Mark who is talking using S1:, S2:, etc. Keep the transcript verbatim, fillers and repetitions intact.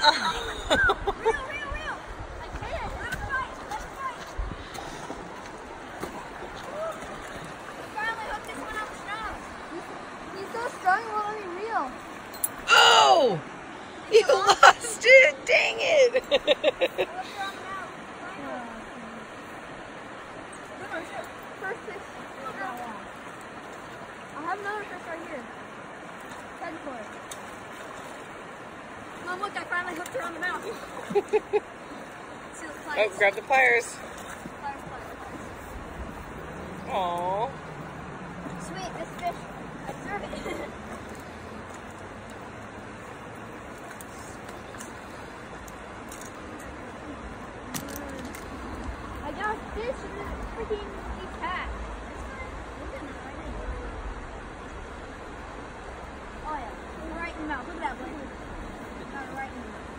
S1: Reel, reel, reel. I can't. Let him fight. Let him fight. Finally hooked this one out strong. He's so strong, he won't let me reel.
S2: Oh! You lost it! Dang it!
S1: First fish. I'll have another fish right here. Ten foot. Mom, look, I finally hooked her on the mouth. See the pliers.
S2: Oh, grab the pliers.
S1: Pliers, pliers, pliers.
S2: Aww.
S1: Sweet, this fish. I serve it. I got a fish and then a freaking cat. Oh yeah, right in the mouth. Look at that, Blake. Got it right in the mouth.